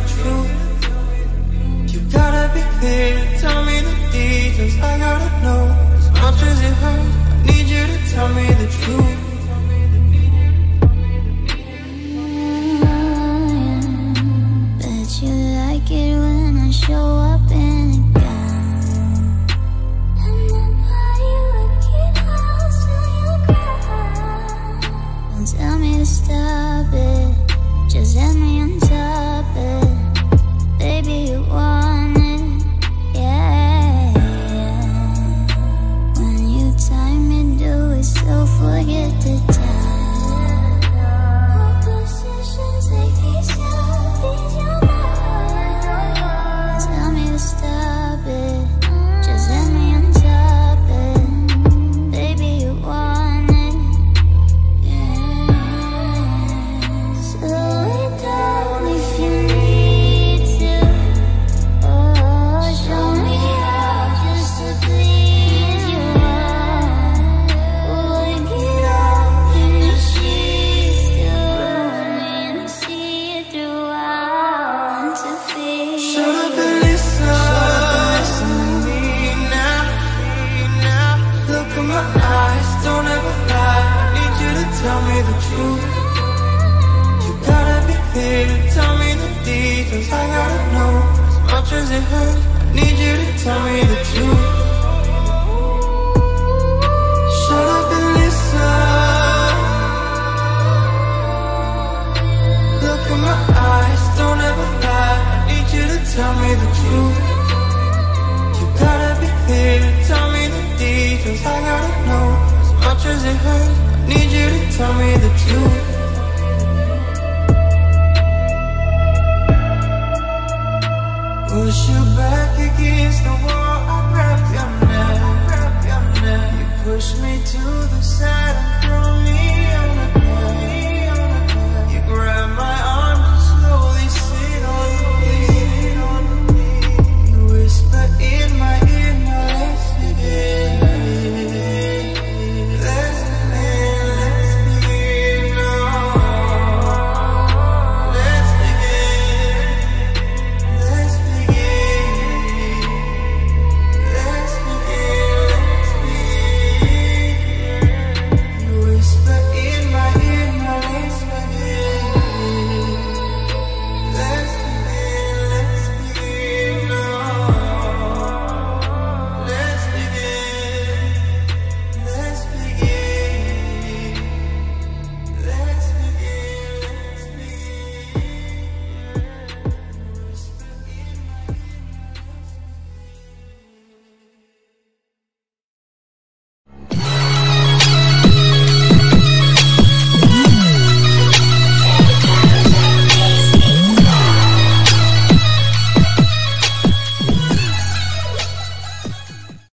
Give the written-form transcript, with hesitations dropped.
truth. You gotta be clear, tell me the details. I gotta know, as much as it hurts, I need you to tell me the truth. Bet you like it when I show up in a gown, and then buy you a key house till you cry. Don't tell me to stop it, just let me on top it. Baby, you want it, yeah, yeah. When you time me, do it so forget the time. No position, take these your mind. Tell me to stop it, just let me on top it. Baby, you want it, yeah. Slow it down if you need to. Oh, show me how just to please you. Work it out in the sheets, you me and see it throughout to feel. Shut up and listen to me now. Look in my eyes, don't ever lie. I need you to tell me the truth. You gotta be clear, tell me the details. I gotta know, as much as it hurts, I need you to tell me the truth. Shut up and listen. Look in my eyes, don't ever lie. I need you to tell me the truth. You gotta be clear, tell me the details. I gotta know, as much as it hurts, I need you to tell me the truth. Push you back against the wall, I grab your neck. You push me to the side.